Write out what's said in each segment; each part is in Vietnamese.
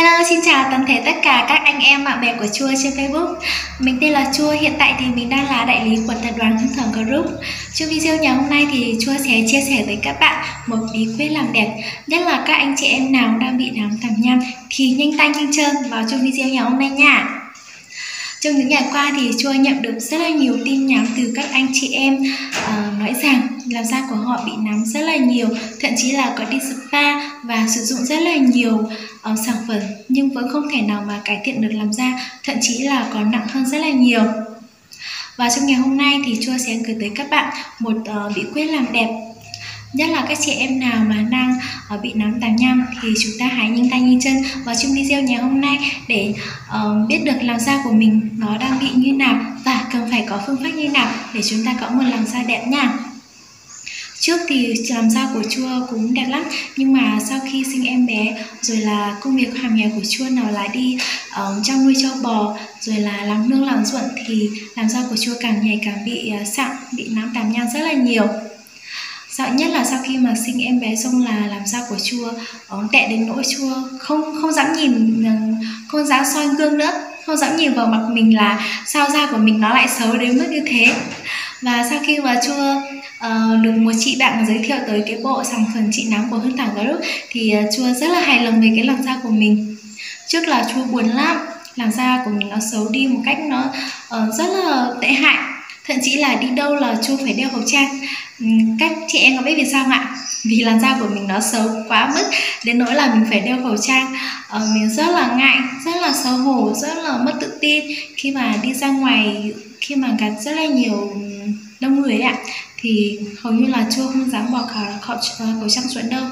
Hello, xin chào toàn thể tất cả các anh em bạn bè của Chua trên Facebook. Mình tên là Chua, hiện tại thì mình đang là đại lý của tập đoàn Hương Thởm Group. Trong video ngày hôm nay thì Chua sẽ chia sẻ với các bạn một bí quyết làm đẹp, nhất là các anh chị em nào đang bị nám tàn nhang thì nhanh tay nhanh chân vào trong video ngày hôm nay nha. Trong những ngày qua thì Chua nhận được rất là nhiều tin nhắn từ các anh chị em nói rằng làn da của họ bị nám rất là nhiều, thậm chí là có đi spa và sử dụng rất là nhiều sản phẩm nhưng vẫn không thể nào mà cải thiện được làn da, thậm chí là còn nặng hơn rất là nhiều. Và trong ngày hôm nay thì Chua sẽ gửi tới các bạn một bí quyết làm đẹp, nhất là các chị em nào mà đang bị nám tàn nhang thì chúng ta hãy nhanh tay nhanh chân vào trong video ngày hôm nay để biết được làn da của mình nó đang bị như nào và cần phải có phương pháp như nào để chúng ta có một làn da đẹp nha. Trước thì làn da của Chua cũng đẹp lắm, nhưng mà sau khi sinh em bé rồi là công việc hàng ngày của Chua nào là đi chăn nuôi trâu bò rồi là làm nương làm ruộng thì làn da của Chua càng ngày càng bị sạm, bị nám tàn nhang rất là nhiều. Sợ nhất là sau khi mà sinh em bé xong là làm da của Chua tệ đến nỗi Chua không dám nhìn, không dám soi gương nữa, không dám nhìn vào mặt mình là sao da của mình nó lại xấu đến mức như thế. Và sau khi mà Chua được một chị bạn giới thiệu tới cái bộ sản phẩm trị nám của Hương Thởm Group thì Chua rất là hài lòng về cái làn da của mình. Trước là Chua buồn lắm, làn da của mình nó xấu đi một cách nó rất là tệ hại, thậm chí là đi đâu là Chua phải đeo khẩu trang. Các chị em có biết vì sao không ạ? Vì làn da của mình nó xấu quá mức đến nỗi là mình phải đeo khẩu trang. Mình rất là ngại, rất là xấu hổ, rất là mất tự tin khi mà đi ra ngoài, khi mà gặp rất là nhiều đông người ạ, thì hầu như là Chua không dám bỏ khẩu trang xuống đâu.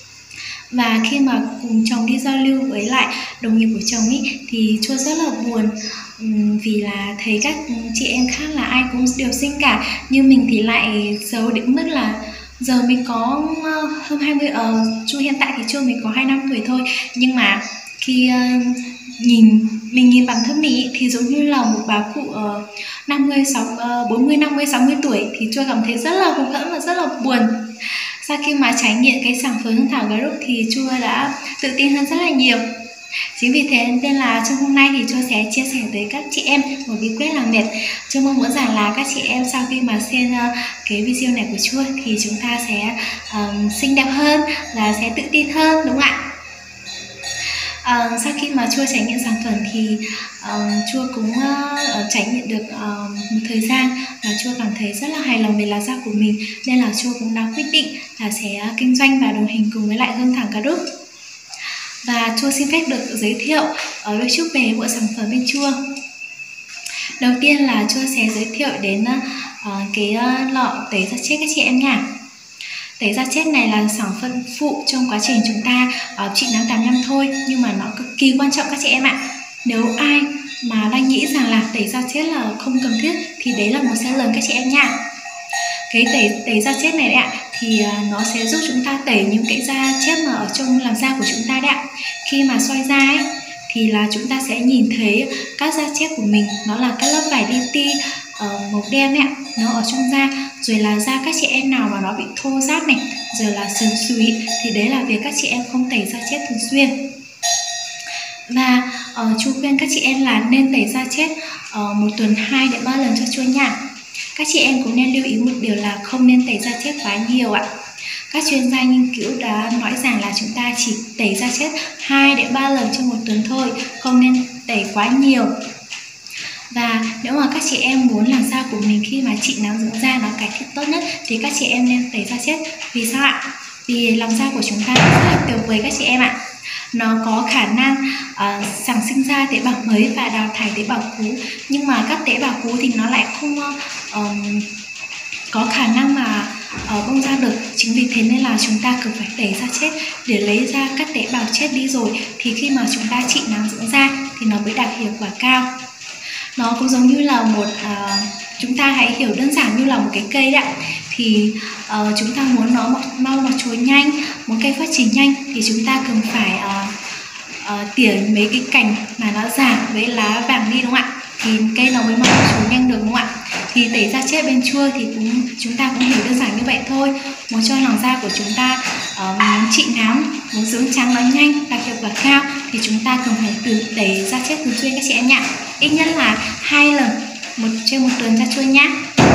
Và khi mà cùng chồng đi giao lưu với lại đồng nghiệp của chồng ý, thì Chua rất là buồn, vì là thấy các chị em khác là ai cũng đều xinh cả, nhưng mình thì lại xấu đến mức là giờ mình có hơn 20, Chua hiện tại thì Chua mình có 25 tuổi thôi, nhưng mà khi mình nhìn bản thân mình ý, thì giống như là một bà cụ 40, 50, 60 tuổi thì Chua cảm thấy rất là hụt hẫng và rất là buồn. Sau khi mà trải nghiệm cái sản phẩm Hương Thởm Group thì Chua đã tự tin hơn rất là nhiều. Chính vì thế nên là trong hôm nay thì Chua sẽ chia sẻ tới các chị em một bí quyết làm đẹp. Chua mong muốn rằng là các chị em sau khi mà xem cái video này của Chua thì chúng ta sẽ xinh đẹp hơn và sẽ tự tin hơn, đúng không ạ? Sau khi mà Chua trải nghiệm sản phẩm thì Chua cũng trải nghiệm được một thời gian và Chua cảm thấy rất là hài lòng về làn da của mình, nên là Chua cũng đã quyết định là sẽ kinh doanh và đồng hành cùng với lại Hương Thởm Group. Và Chua xin phép được giới thiệu đôi chút về bộ sản phẩm bên Chua. Đầu tiên là Chua sẽ giới thiệu đến cái lọ tẩy da chết các chị em nha. Tẩy da chết này là sản phẩm phụ trong quá trình chúng ta trị nám tàn nhang thôi, nhưng mà nó cực kỳ quan trọng các chị em ạ. Nếu ai mà đang nghĩ rằng là tẩy da chết là không cần thiết thì đấy là một sai lầm các chị em nha. Cái tẩy da chết này đấy ạ, thì nó sẽ giúp chúng ta tẩy những cái da chết mà ở trong làn da của chúng ta đấy ạ. Khi mà soi da ấy thì là chúng ta sẽ nhìn thấy các da chết của mình, nó là các lớp vải li ti màu đen ấy ạ, nó ở trong da. Rồi là da các chị em nào mà nó bị thô ráp này, rồi là sần sùi thì đấy là việc các chị em không tẩy da chết thường xuyên. Và Chua khuyên các chị em là nên tẩy da chết một tuần 2 đến 3 lần cho Chua nha. Các chị em cũng nên lưu ý một điều là không nên tẩy da chết quá nhiều ạ. Các chuyên gia nghiên cứu đã nói rằng là chúng ta chỉ tẩy da chết 2 đến 3 lần trong một tuần thôi, không nên tẩy quá nhiều. Và nếu mà các chị em muốn làn da của mình khi mà trị nám dưỡng da nó cải thiện tốt nhất thì các chị em nên tẩy da chết. Vì sao ạ? Vì làn da của chúng ta rất là tuyệt vời các chị em ạ. Nó có khả năng sản sinh ra tế bào mới và đào thải tế bào cũ, nhưng mà các tế bào cũ thì nó lại không có khả năng mà bong ra được. Chính vì thế nên là chúng ta cần phải tẩy da chết để lấy ra các tế bào chết đi, rồi thì khi mà chúng ta trị nám dưỡng da thì nó mới đạt hiệu quả cao. Nó cũng giống như là một chúng ta hãy hiểu đơn giản như là một cái cây ạ. Thì chúng ta muốn nó mau mọc chồi nhanh, muốn cây phát triển nhanh thì chúng ta cần phải tỉa mấy cái cành mà nó già với lá vàng đi, đúng không ạ? Thì cây nó mới mau mọc chồi nhanh được, đúng không ạ? Thì tẩy da chết bên Chua thì chúng ta cũng hiểu đơn giản như vậy thôi. Muốn cho làn da của chúng ta muốn trị nám, muốn dưỡng trắng nó nhanh, đạt hiệu quả cao thì chúng ta cần phải tẩy da chết thường xuyên các chị em nhé. Ít nhất là 2 lần trên một tuần cho chua nhé.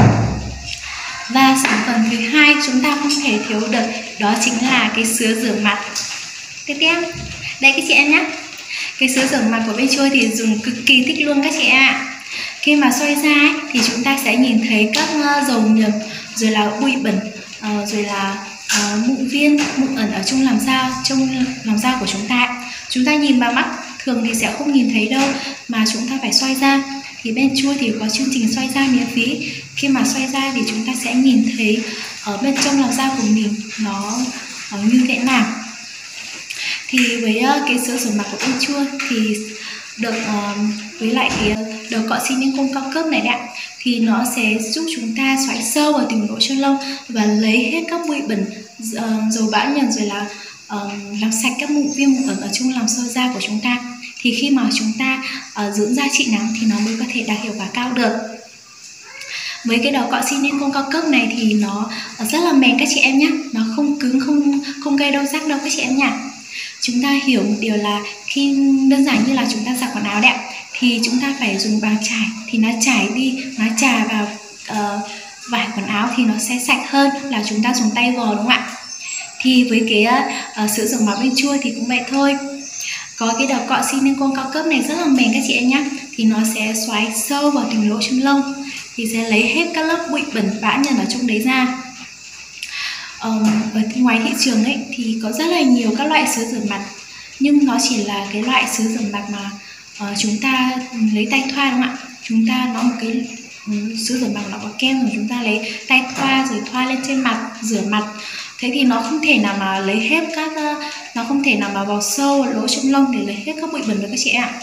Và sản phẩm thứ hai chúng ta không thể thiếu được đó chính là cái sữa rửa mặt. Tiếp theo, đây các chị em nhé. Cái sữa rửa mặt của bên Chua thì dùng cực kỳ thích luôn các chị em ạ. Khi mà xoay ra ấy, thì chúng ta sẽ nhìn thấy các dầu nhờn, rồi là bụi bẩn, rồi là mụn viên, mụn ẩn ở trong làn da của chúng ta. Chúng ta nhìn vào mắt thường thì sẽ không nhìn thấy đâu, mà chúng ta phải xoay ra. Thì bên Chua thì có chương trình xoay da miễn phí. Khi mà xoay ra thì chúng ta sẽ nhìn thấy ở bên trong làn da của mình nó như thế nào. Thì với cái sữa rửa mặt của bên Chua thì được với lại cái đầu cọ silicone cao cấp này đấy, thì nó sẽ giúp chúng ta xoáy sâu vào từng lỗ chân lông và lấy hết các bụi bẩn, dầu bã nhờn, rồi là làm sạch các mụn viêm mụn ẩn ở trong lòng sơ da của chúng ta. Thì khi mà chúng ta dưỡng da trị nám thì nó mới có thể đạt hiệu quả cao được. Với cái đầu cọ silicone cao cấp này thì nó rất là mềm các chị em nhé, nó không cứng, không gây đau rát đâu các chị em nhỉ. Chúng ta hiểu một điều là khi đơn giản như là chúng ta giặt quần áo đấy, thì chúng ta phải dùng bàn chải, thì nó chảy đi, nó chà vào vải quần áo thì nó sẽ sạch hơn là chúng ta dùng tay vò, đúng không ạ? Thì với cái sữa rửa mặt bên Chua thì cũng vậy thôi. Có cái đầu cọ silicone cao cấp này rất là mềm các chị em nhé, thì nó sẽ xoáy sâu vào từng lỗ chân lông, thì sẽ lấy hết các lớp bụi bẩn bã nhờn ở trong đấy ra. Ở ngoài thị trường ấy thì có rất là nhiều các loại sữa rửa mặt, nhưng nó chỉ là cái loại sữa rửa mặt mà chúng ta lấy tay thoa, đúng không ạ? Chúng ta nó một cái sữa rửa mặt nó có kem, rồi chúng ta lấy tay thoa rồi thoa lên trên mặt, rửa mặt. Thế thì nó không thể nào mà lấy hết nó không thể nào mà vào sâu vào lỗ chân lông để lấy hết các bụi bẩn được các chị ạ.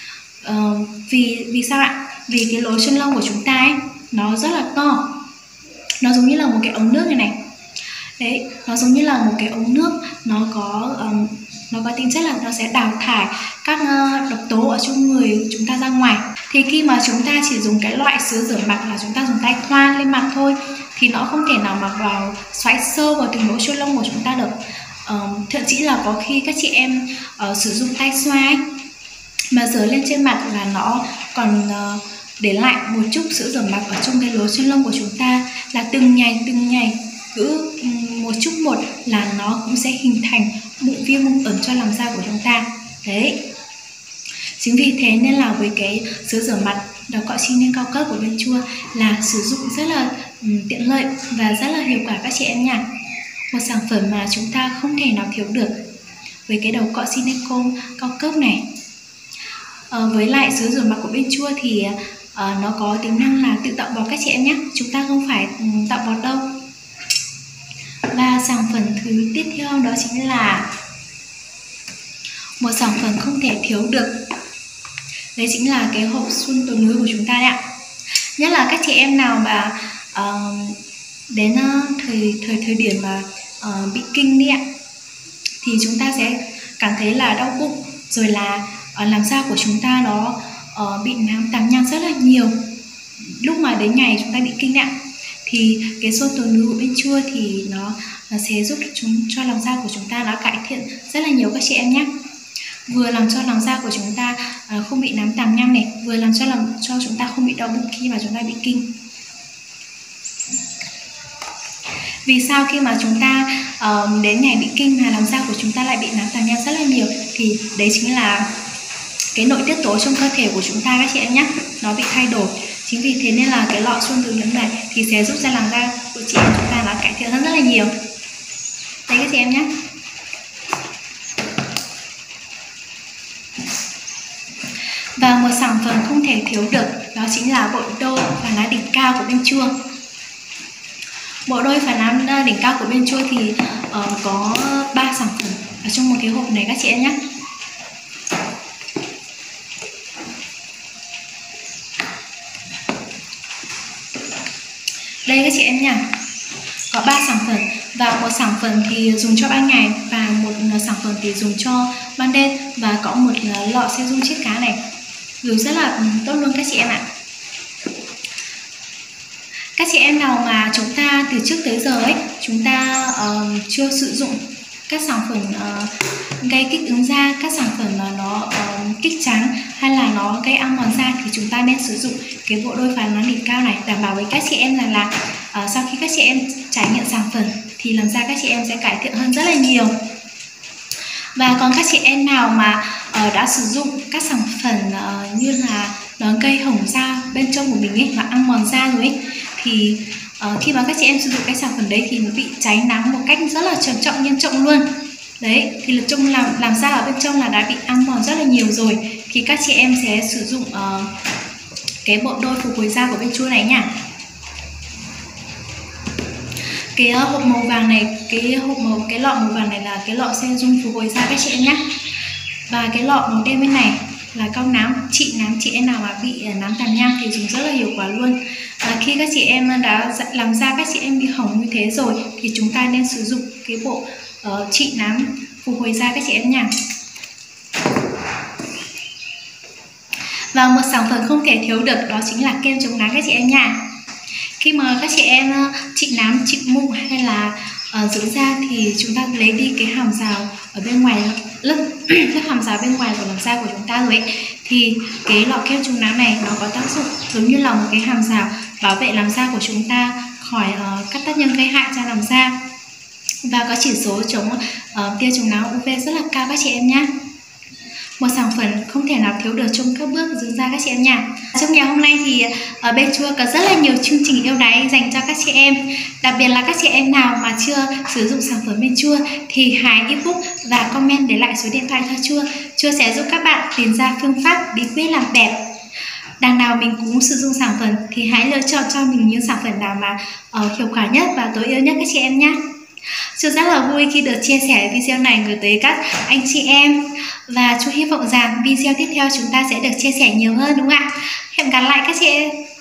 Vì sao ạ? Vì cái lỗ chân lông của chúng ta ấy, nó rất là to, nó giống như là một cái ống nước này. Đấy, nó giống như là một cái ống nước, nó có tính chất là nó sẽ đào thải các độc tố ở trong người chúng ta ra ngoài. Thì khi mà chúng ta chỉ dùng cái loại sữa rửa mặt là chúng ta dùng tay thoa lên mặt thôi, thì nó không thể nào mà vào xoáy sâu vào từng lỗ chân lông của chúng ta được. Thậm chí là có khi các chị em sử dụng tay xoa ấy, mà rửa lên trên mặt là nó còn để lại một chút sữa rửa mặt ở trong cái lỗ chân lông của chúng ta, là từng ngày cứ một chút một là nó cũng sẽ hình thành mụn viêm mụn ẩn cho làn da của chúng ta. Đấy, chính vì thế nên là với cái sữa rửa mặt đầu cọ silicone cao cấp của bên Chua là sử dụng rất là tiện lợi và rất là hiệu quả các chị em nha. Một sản phẩm mà chúng ta không thể nào thiếu được với cái đầu cọ silicone cao cấp này. Với lại sữa rửa mặt của bên Chua thì nó có tính năng là tự tạo bọt các chị em nhé, chúng ta không phải tạo bọt đâu. Và sản phẩm thứ tiếp theo đó chính là một sản phẩm không thể thiếu được, đấy chính là cái hộp xuân tối núi của chúng ta đấy ạ. Nhất là các chị em nào mà đến thời điểm mà bị kinh đi ạ, thì chúng ta sẽ cảm thấy là đau bụng, rồi là làn da của chúng ta nó bị nám tàng nhang rất là nhiều lúc mà đến ngày chúng ta bị kinh ạ. Thì cái xuân tối núi của bên Chua thì nó sẽ giúp cho làn da của chúng ta nó cải thiện rất là nhiều các chị em nhé. Vừa làm cho làn da của chúng ta không bị nám tàng nhang này, vừa làm cho chúng ta không bị đau bụng khi mà chúng ta bị kinh. Vì sao khi mà chúng ta đến ngày bị kinh mà làn da của chúng ta lại bị nám tàng nhang rất là nhiều? Thì đấy chính là cái nội tiết tố trong cơ thể của chúng ta các chị em nhé, nó bị thay đổi. Chính vì thế nên là cái lọ xuân tối núi này thì sẽ giúp cho làn da của chị em chúng ta nó cải thiện hơn rất là nhiều. Đây các chị em nhé. Và một sản phẩm không thể thiếu được đó chính là bộ đôi phản lá đỉnh cao của bên Chua. Bộ đôi phản lá đỉnh cao của bên Chua thì có 3 sản phẩm ở trong một cái hộp này các chị em nhé. Đây các chị em nha, có 3 sản phẩm, và một sản phẩm thì dùng cho ban ngày và một sản phẩm thì dùng cho ban đêm, và có một lọ serum chiết cá này dùng rất là tốt luôn các chị em ạ. Các chị em nào mà chúng ta từ trước tới giờ ấy chúng ta chưa sử dụng các sản phẩm gây kích ứng da, các sản phẩm mà nó kích trắng hay là nó gây ăn mòn da thì chúng ta nên sử dụng cái bộ đôi phán nón đỉnh cao này, đảm bảo với các chị em rằng là sau khi các chị em trải nghiệm sản phẩm thì làn da các chị em sẽ cải thiện hơn rất là nhiều. Và còn các chị em nào mà đã sử dụng các sản phẩm như là nó gây hỏng da bên trong của mình ấy và ăn mòn da rồi ấy, thì khi mà các chị em sử dụng cái sản phẩm đấy thì nó bị cháy nắng một cách rất là trầm trọng, nghiêm trọng luôn. Đấy, thì là trong làm da ở bên trong là đã bị ăn mòn rất là nhiều rồi, thì các chị em sẽ sử dụng cái bộ đôi phục hồi da của bên Chua này nha. Cái hộp màu vàng này, cái lọ màu vàng này là cái lọ serum phục hồi da các chị em nhé. Và cái lọ màu đen bên này là cao nám. Chị em nào mà bị nám tàn nhang thì dùng rất là hiệu quả luôn. Khi các chị em đã làm da các chị em bị hỏng như thế rồi thì chúng ta nên sử dụng cái bộ trị nám phục hồi da các chị em nha. Và một sản phẩm không thể thiếu được đó chính là kem chống nắng các chị em nha. Khi mà các chị em trị nám, trị mụn hay là dưỡng da thì chúng ta lấy đi cái hàm rào ở bên ngoài, lớp hàm rào bên ngoài của làn da của chúng ta rồi ấy, thì cái lọ kem chống nắng này nó có tác dụng giống như là một cái hàm rào bảo vệ làn da của chúng ta khỏi các tác nhân gây hại cho làn da, và có chỉ số chống tia chống nắng UV rất là cao các chị em nhé. Một sản phẩm không thể nào thiếu được trong các bước dưỡng da các chị em nha. Trong ngày hôm nay thì ở bên Chua có rất là nhiều chương trình ưu đãi dành cho các chị em. Đặc biệt là các chị em nào mà chưa sử dụng sản phẩm bên Chua thì hãy inbox và comment để lại số điện thoại cho Chua. Chua sẽ giúp các bạn tìm ra phương pháp bí quyết làm đẹp. Đằng nào mình cũng sử dụng sản phẩm thì hãy lựa chọn cho mình những sản phẩm nào mà hiệu quả nhất và tối ưu nhất các chị em nhé. Chua rất là vui khi được chia sẻ video này gửi tới các anh chị em, và Chua hy vọng rằng video tiếp theo chúng ta sẽ được chia sẻ nhiều hơn, đúng không ạ? Hẹn gặp lại các chị em.